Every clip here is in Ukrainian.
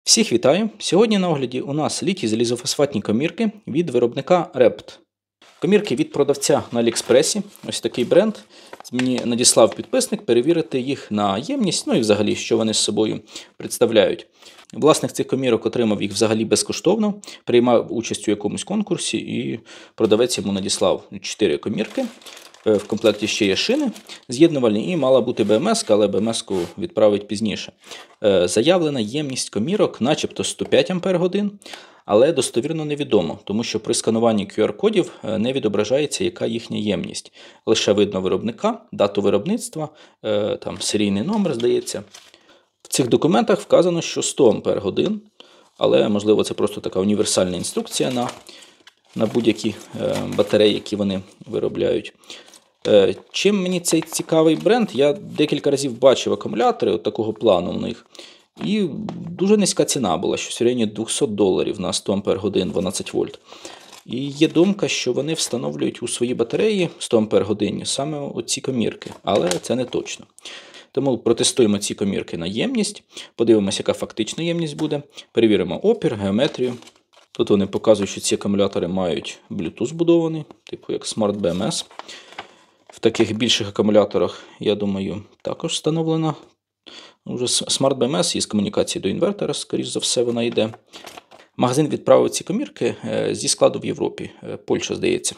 Всіх вітаю! Сьогодні на огляді у нас літій залізофосфатні комірки від виробника Rept. Комірки від продавця на Аліекспресі. Ось такий бренд. Мені надіслав підписник перевірити їх на ємність, ну і взагалі, що вони з собою представляють. Власник цих комірок отримав їх взагалі безкоштовно, приймав участь у якомусь конкурсі і продавець йому надіслав 4 комірки. В комплекті ще є шини з'єднувальні і мала бути БМС, але БМС-ку відправить пізніше. Заявлена ємність комірок начебто 105 Ах, але достовірно невідомо, тому що при скануванні QR-кодів не відображається, яка їхня ємність. Лише видно виробника, дату виробництва, там серійний номер, здається. В цих документах вказано, що 100 Ах, але можливо це просто така універсальна інструкція на будь-які батареї, які вони виробляють. Чим мені цей цікавий бренд? Я декілька разів бачив акумулятори от такого плану в них. І дуже низька ціна була, щось в районі $200 на 100 Ах 12 вольт. І є думка, що вони встановлюють у свої батареї 100 Ах саме оці комірки, але це не точно. Тому протестуємо ці комірки на ємність, подивимося, яка фактична ємність буде, перевіримо опір, геометрію. Тут вони показують, що ці акумулятори мають Bluetooth збудований, типу як Smart BMS. В таких більших акумуляторах, я думаю, також встановлена вже Smart BMS із комунікації до інвертора, скоріш за все, вона йде. Магазин відправив ці комірки зі складу в Європі, Польща, здається.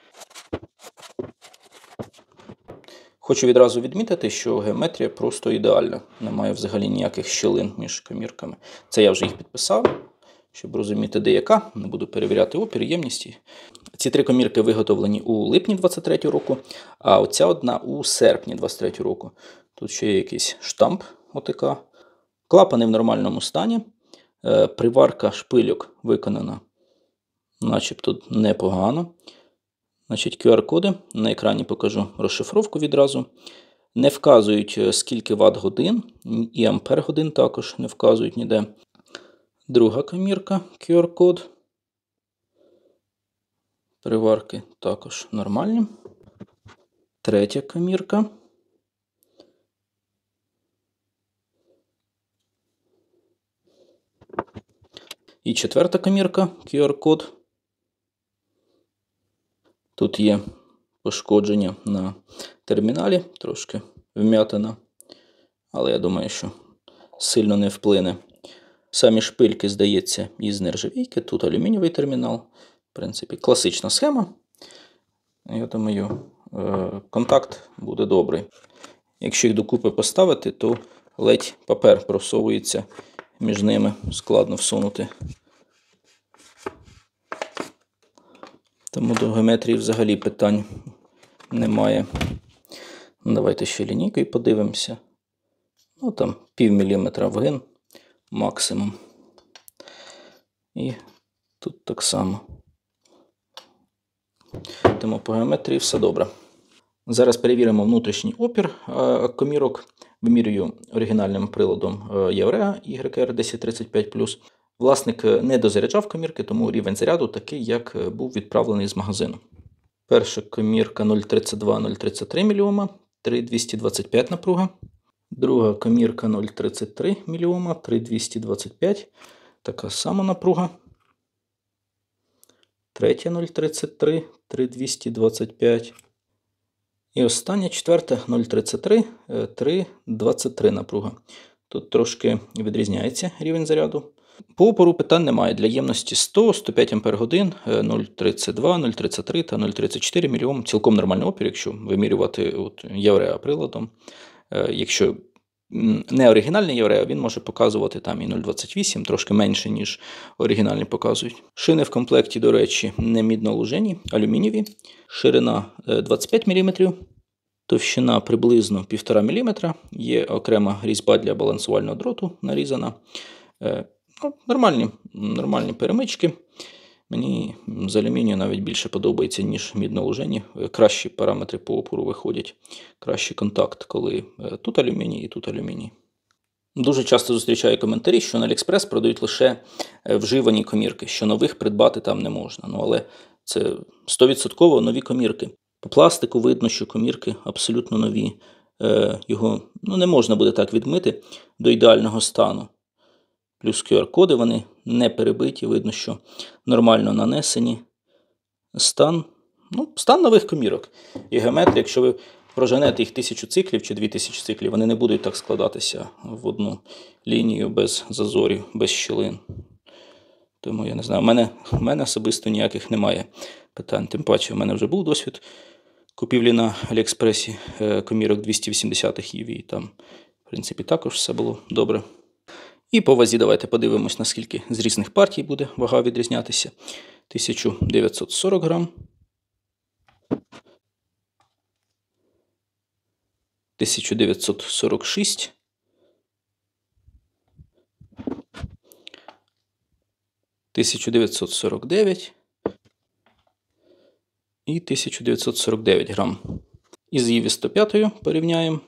Хочу відразу відмітити, що геометрія просто ідеальна. Немає взагалі ніяких щілин між комірками. Це я вже їх підписав, щоб розуміти, де яка. Не буду перевіряти опір, ємність. Ці 3 комірки виготовлені у липні 2023 року, а оця одна у серпні 2023 року. Тут ще є якийсь штамп ОТК. Клапани в нормальному стані. Приварка шпильок виконана начебто непогано. Значить, QR-коди. На екрані покажу розшифровку відразу. Не вказують, скільки ватт-годин, і ампер-годин також не вказують ніде. Друга комірка, QR-код. Приварки також нормальні. Третя комірка. І четверта комірка, QR-код. Тут є пошкодження на терміналі, трошки вм'ятина, але я думаю, що сильно не вплине. Самі шпильки, здається, із нержавійки, тут алюмінієвий термінал. В принципі, класична схема. Я думаю, контакт буде добрий. Якщо їх докупи поставити, то ледь папер просовується між ними, складно всунути. Тому до геометрії взагалі питань немає. Давайте ще лінійкою подивимося. Ну, там пів міліметра вгин максимум. І тут так само. Тому по геометрії все добре. Зараз перевіримо внутрішній опір комірок. Вимірюю оригінальним приладом Явреа YR 1035+. Власник не дозаряджав комірки, тому рівень заряду такий, як був відправлений з магазину. Перша комірка 0,32-0,33 мОм, 3,225 напруга. Друга комірка 0,33 мОм, 3,225. Така сама напруга. Третя 0,33, 3,225. І остання, четверта 0,33, 3,23 напруга. Тут трошки відрізняється рівень заряду. По опору питань немає. Для ємності 100-105 Ах, 0,32, 0,33 та 0,34 мОм. Цілком нормальний опір, якщо вимірювати Явреа приладом. Якщо не оригінальний Явреа, він може показувати там і 0,28, трошки менше, ніж оригінальні показують. Шини в комплекті, до речі, не мідно-лужені, алюмінієві. Ширина 25 мм, товщина приблизно 1,5 мм. Є окрема різьба для балансувального дроту нарізана. Нормальні перемички. Мені з алюмінію навіть більше подобається, ніж мідно-лужені. Кращі параметри по опору виходять. Кращий контакт, коли тут алюміній і тут алюміній. Дуже часто зустрічаю коментарі, що на Аліекспрес продають лише вживані комірки, що нових придбати там не можна. Але це 100% нові комірки. По пластику видно, що комірки абсолютно нові. Його не можна буде так відмити до ідеального стану. Плюс QR-коди, вони не перебиті, видно, що нормально нанесені. Стан нових комірок. І геометрія, якщо ви проженете їх 1000 циклів чи 2000 циклів, вони не будуть так складатися в одну лінію без зазорів, без щілин. Тому я не знаю, в мене особисто ніяких немає питань. Тим паче, в мене вже був досвід купівлі на Аліекспресі комірок 280-х EV. І там, в принципі, також все було добре. І по вазі давайте подивимось, наскільки з різних партій буде вага відрізнятися. 1940 грам. 1946. 1949 і 1949 грам. Із Єві 105 порівняємо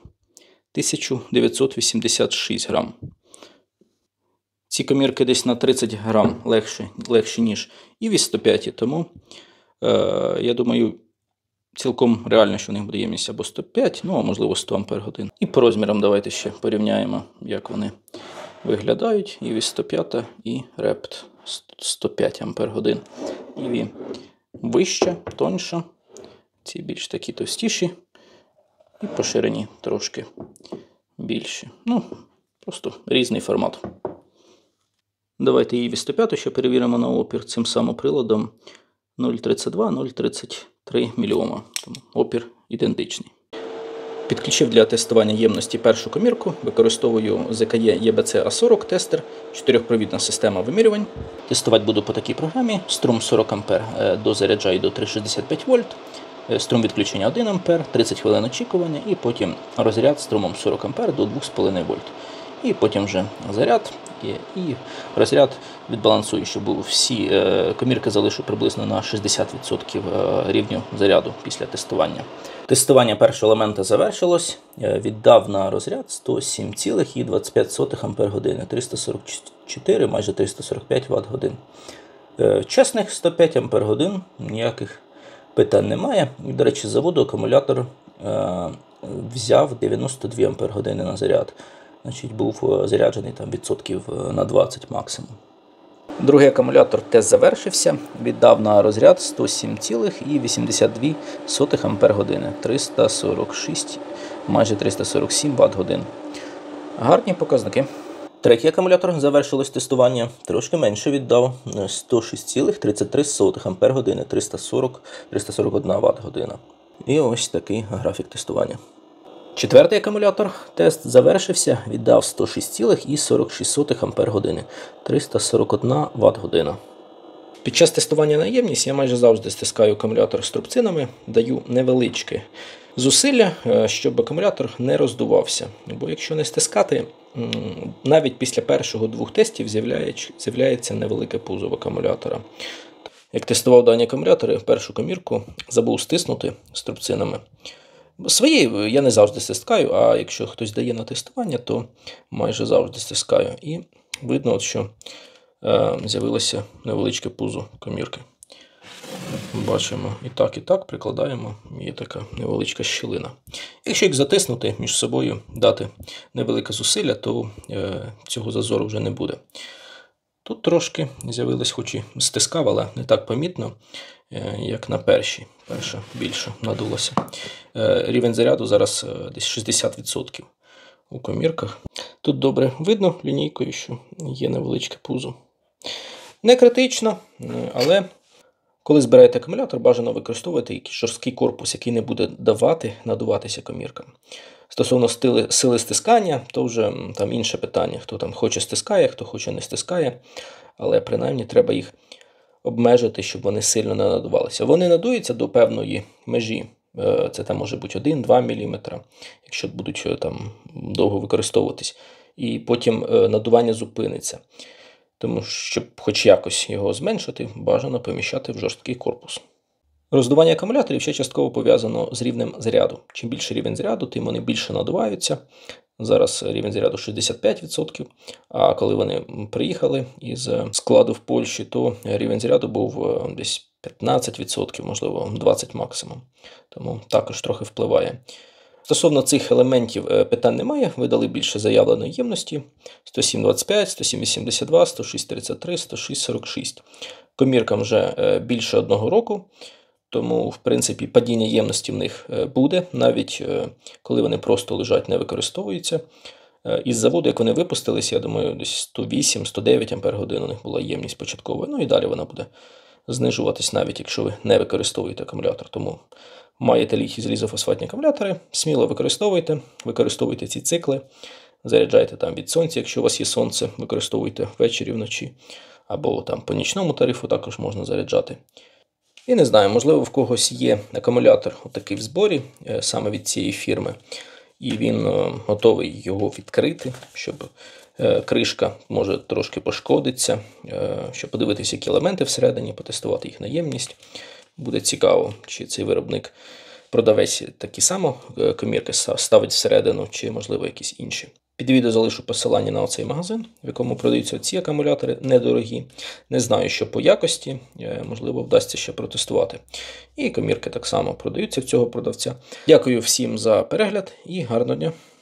1986 грам. Ці комірки десь на 30 грам легші ніж Єві 105, тому я думаю, цілком реально, що в них буде ємність або 105, а можливо 100 Ах. І по розмірам давайте ще порівняємо, як вони виглядають. Єві 105 і Rept 105 Ах. Єві вища, тоньша, ці більш такі товстіші і поширені трошки більші. Просто різний формат. Давайте Єві 105 ще перевіримо на опір цим самим приладом 0,32-0,33 мОм. Тому опір ідентичний. Підключив для тестування ємності першу комірку. Використовую ZKE EBC A40 тестер, 4-провідна система вимірювань. Тестувати буду по такій програмі. Струм 40 А дозаряджаю до 365 вольт. Струм відключення 1 А, 30 хвилин очікування і потім розряд струмом 40 А до 2,5 вольт. І потім вже заряд і розряд відбалансую, щоб всі комірки залишу приблизно на 60% рівню заряду після тестування. Тестування першого елемента завершилось. Віддав на розряд 107,25 Ах, 344, майже 345 Вт-годин. Чесних 105 Ах, ніяких питань немає. До речі, з заводу акумулятор взяв 92 Ах на заряд. Значить, був заряджений там відсотків на 20 максимум. Другий акумулятор тест завершився. Віддав на розряд 107,82 Ах, 346, майже 347 Вт-годин. Гарні показники. Третій акумулятор завершилось тестування. Трошки менше віддав 106,33 Ах, 341 Вт-година. І ось такий графік тестування. Четвертий акумулятор тест завершився, віддав 106,46 Ах, 341 Вт-година. Під час тестування на ємність я майже завжди стискаю акумулятор струбцинами, даю невеличке зусилля, щоб акумулятор не роздувався. Бо якщо не стискати, навіть після першого двох тестів з'являється невелике пузо в акумулятора. Як тестував дані акумулятори, першу комірку забув стиснути струбцинами. Свої я не завжди стискаю, а якщо хтось дає на тестування, то майже завжди стискаю. І видно, що з'явилося невеличке пузо комірки. Бачимо і так прикладаємо, є така невеличка щілина. Якщо їх затиснути між собою, дати невелике зусилля, то цього зазору вже не буде. Тут трошки з'явилось, хоч і стискав, але не так помітно, як на першій. Перша більше надулася. Рівень заряду зараз десь 60% у комірках. Тут добре видно лінійкою, що є невеличке пузо. Не критично, але коли збираєте акумулятор, бажано використовувати якийсь жорсткий корпус, який не буде давати надуватися коміркам. Стосовно сили стискання, то вже там інше питання. Хто там хоче стискає, хто хоче не стискає. Але принаймні треба їх обмежити, щоб вони сильно не надувалися. Вони надуються до певної межі. Це там може бути 1-2 мм, якщо будуть там довго використовуватись. І потім надування зупиниться. Тому, щоб хоч якось його зменшити, бажано поміщати в жорсткий корпус. Роздування акумуляторів ще частково пов'язано з рівнем заряду. Чим більше рівень заряду, тим вони більше надуваються. Зараз рівень заряду 65%, а коли вони приїхали із складу в Польщі, то рівень заряду був десь 15%, можливо 20% максимум. Тому також трохи впливає. Стосовно цих елементів питань немає, видали більше заявленої ємності 107,25, 107,82, 106,33, 106,46. Коміркам вже більше 1 року, тому, в принципі, падіння ємності в них буде, навіть коли вони просто лежать, не використовуються. Із заводу, як вони випустилися, я думаю, десь 108-109 Ах у них була ємність початкова. Ну і далі вона буде знижуватись, навіть якщо ви не використовуєте акумулятор. Тому маєте літій залізофосфатні акумулятори, сміло використовуйте ці цикли, заряджайте там від сонця, якщо у вас є сонце, використовуйте ввечері, вночі, або там по нічному тарифу також можна заряджати. І не знаю, можливо, в когось є акумулятор отакий в зборі, саме від цієї фірми, і він готовий його відкрити, щоб кришка може трошки пошкодиться, щоб подивитися, які елементи всередині, потестувати їх на ємність. Буде цікаво, чи цей виробник, продавець такі само комірки ставить всередину, чи, можливо, якісь інші. Під відео залишу посилання на оцей магазин, в якому продаються ці акумулятори недорогі. Не знаю, що по якості, можливо, вдасться ще протестувати. І комірки так само продаються в цього продавця. Дякую всім за перегляд і гарного дня!